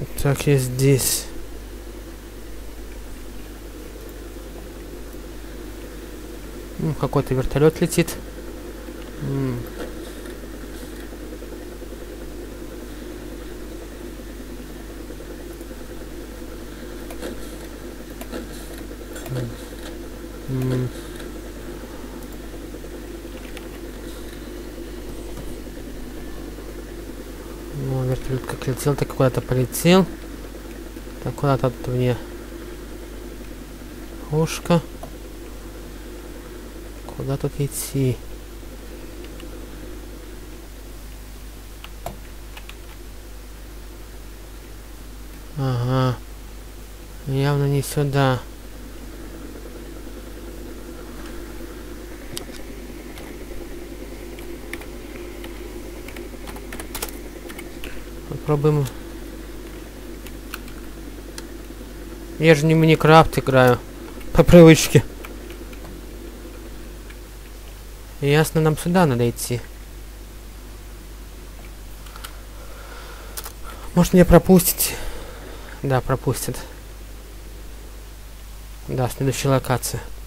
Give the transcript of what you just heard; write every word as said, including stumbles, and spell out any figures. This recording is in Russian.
Так, я здесь. Ну, какой-то вертолет летит. М. М. Ну, вертолет как летел, так куда-то полетел. Так, куда-то тут мне ушко. Куда тут идти? Ага. Явно не сюда. Попробуем. Я же не в Майнкрафт играю. По привычке. Ясно, нам сюда надо идти. Может, меня пропустить? Да, пропустит. Да, следующая локация.